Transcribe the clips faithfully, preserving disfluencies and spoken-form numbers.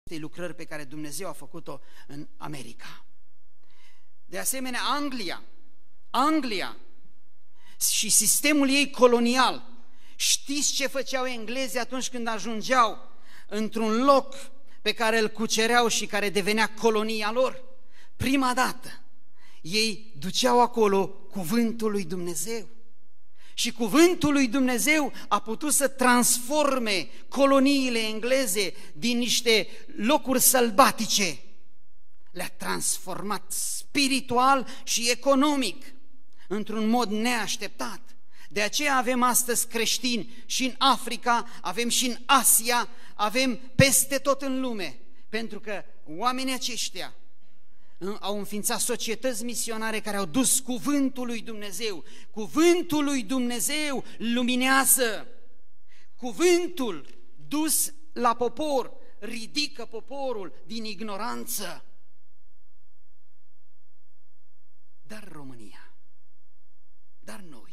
lucrări pe care Dumnezeu a făcut-o în America. De asemenea, Anglia, Anglia și sistemul ei colonial. Știți ce făceau englezii atunci când ajungeau într-un loc pe care îl cucereau și care devenea colonia lor? Prima dată, ei duceau acolo cuvântul lui Dumnezeu. Și cuvântul lui Dumnezeu a putut să transforme coloniile engleze din niște locuri sălbatice. Le-a transformat spiritual și economic într-un mod neașteptat. De aceea avem astăzi creștini și în Africa, avem și în Asia, avem peste tot în lume, pentru că oamenii aceștia au înființat societăți misionare care au dus cuvântul lui Dumnezeu. Cuvântul lui Dumnezeu luminează. Cuvântul dus la popor ridică poporul din ignoranță. Dar România, dar noi.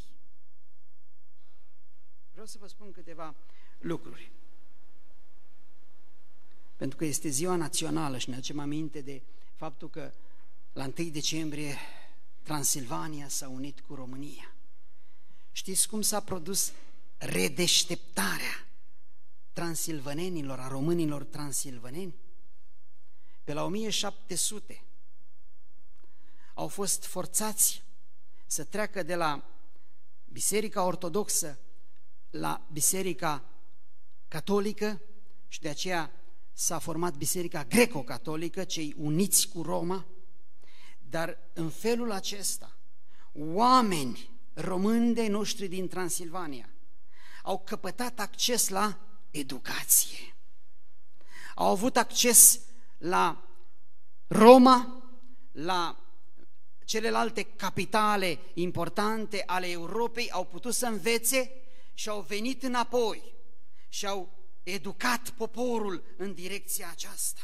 Vreau să vă spun câteva lucruri. Pentru că este ziua națională și ne aducem aminte de faptul că la întâi decembrie Transilvania s-a unit cu România. Știți cum s-a produs redeșteptarea transilvanenilor, a românilor transilvaneni? Pe la o mie șapte sute au fost forțați să treacă de la Biserica Ortodoxă la Biserica Catolică și de aceea s-a format Biserica Greco-Catolică, cei uniți cu Roma, dar în felul acesta oameni români de noștri din Transilvania au căpătat acces la educație, au avut acces la Roma, la celelalte capitale importante ale Europei, au putut să învețe și au venit înapoi și au educat poporul în direcția aceasta.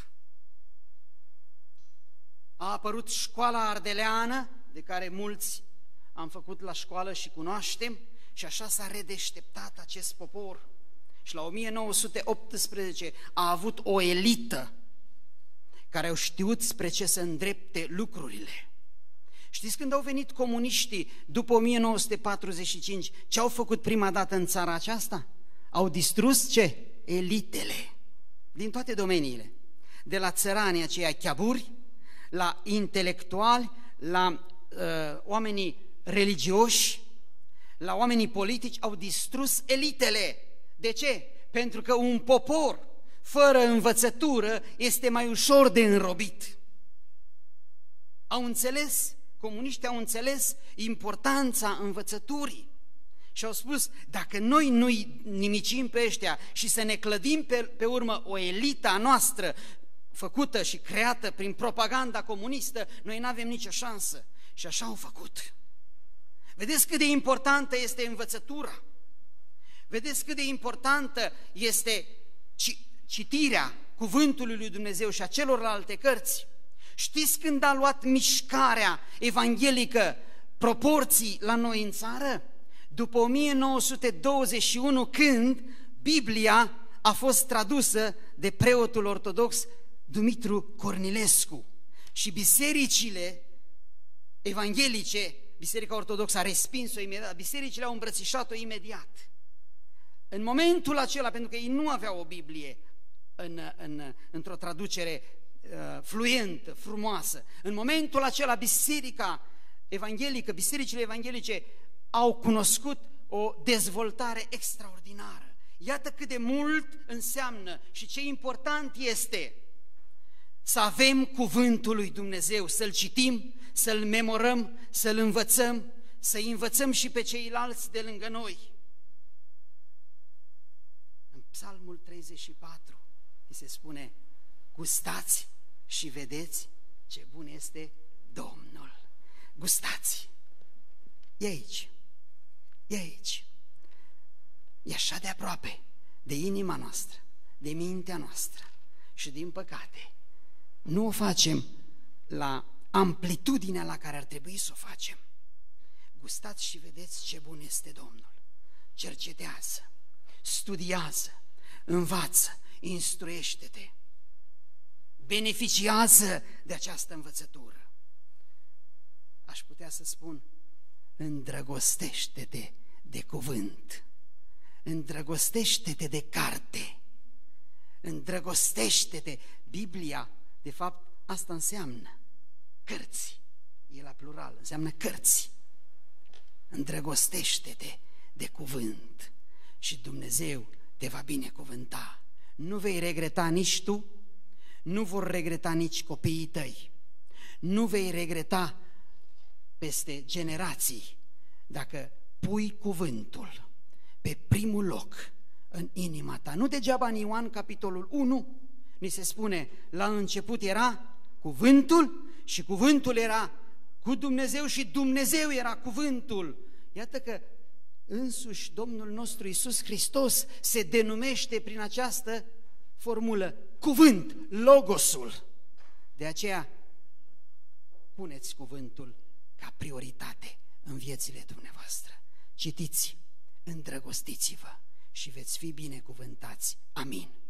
A apărut școala ardeleană, de care mulți am făcut la școală și cunoaștem, și așa s-a redeșteptat acest popor. Și la o mie nouă sute optsprezece a avut o elită care au știut spre ce să îndrepte lucrurile. Știți când au venit comuniștii după o mie nouă sute patruzeci și cinci, ce au făcut prima dată în țara aceasta? Au distrus ce? Elitele din toate domeniile, de la țăranii aceia chiaburi, la intelectuali, la uh, oamenii religioși, la oamenii politici, au distrus elitele. De ce? Pentru că un popor fără învățătură este mai ușor de înrobit. Au înțeles, comuniștii au înțeles importanța învățăturii și au spus, dacă noi nu-i nimicim pe ăștia și să ne clădim pe, pe urmă o elită a noastră făcută și creată prin propaganda comunistă, noi nu avem nicio șansă. Și așa au făcut. Vedeți cât de importantă este învățătura? Vedeți cât de importantă este citirea cuvântului lui Dumnezeu și a celorlalte cărți? Știți când a luat mișcarea evanghelică proporții la noi în țară? După o mie nouă sute douăzeci și unu, când Biblia a fost tradusă de preotul ortodox Dumitru Cornilescu și bisericile evanghelice, Biserica Ortodoxă a respins-o imediat, bisericile au îmbrățișat-o imediat. În momentul acela, pentru că ei nu aveau o Biblie în, în, într-o traducere uh, fluentă, frumoasă, în momentul acela biserica evanghelică, bisericile evanghelice au cunoscut o dezvoltare extraordinară. Iată cât de mult înseamnă și ce important este să avem cuvântul lui Dumnezeu, să-l citim, să-l memorăm, să-l învățăm, să-i învățăm și pe ceilalți de lângă noi. În Psalmul treizeci și patru îi se spune, gustați și vedeți ce bun este Domnul. Gustați! E aici, e aici, e așa de aproape de inima noastră, de mintea noastră și din păcate nu o facem la amplitudinea la care ar trebui să o facem. Gustați și vedeți ce bun este Domnul. Cercetează, studiază, învață, instruiește-te. beneficiază de această învățătură. Aș putea să spun, îndrăgostește-te de cuvânt, îndrăgostește-te de carte, îndrăgostește-te. Biblia, de fapt, asta înseamnă cărți, e la plural, înseamnă cărți. Îndrăgostește-te de cuvânt și Dumnezeu te va binecuvânta. Nu vei regreta nici tu, nu vor regreta nici copiii tăi, nu vei regreta peste generații dacă pui cuvântul pe primul loc în inima ta. Nu degeaba în Ioan capitolul unu ni se spune, la început era cuvântul și cuvântul era cu Dumnezeu și Dumnezeu era cuvântul. Iată că însuși Domnul nostru Iisus Hristos se denumește prin această formulă cuvânt, logosul. De aceea puneți cuvântul ca prioritate în viețile dumneavoastră. Citiți, îndrăgostiți-vă și veți fi binecuvântați. Amin.